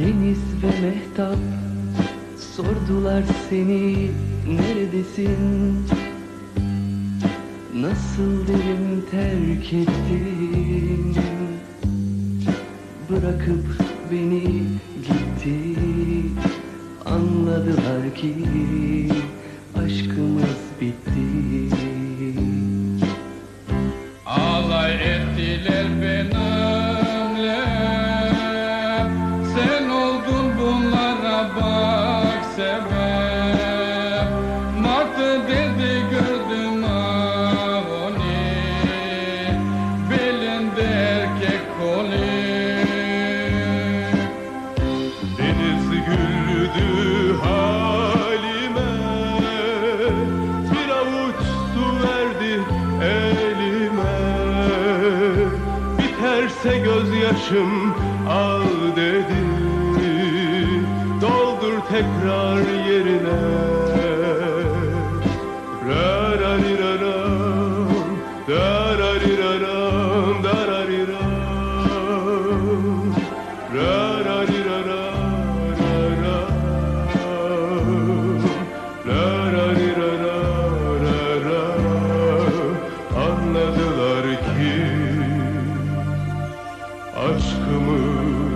Deniz ve mehtap sordular seni neredesin? Nasıl derim terk ettin? Bırakıp beni gitti. Anladılar ki aşkımız bitti. Alay ettiler benimle, sen oldun bunlara bak sebep. Martı dedi gördüm onu, belinde erkek koli. Deniz güldü halime, bir avuç su verdi elime. Biterse gözyaşım al dedi, doldur tekrar yerine. Rarariraram, darariraram, darariram. Anladılar ki aşkımız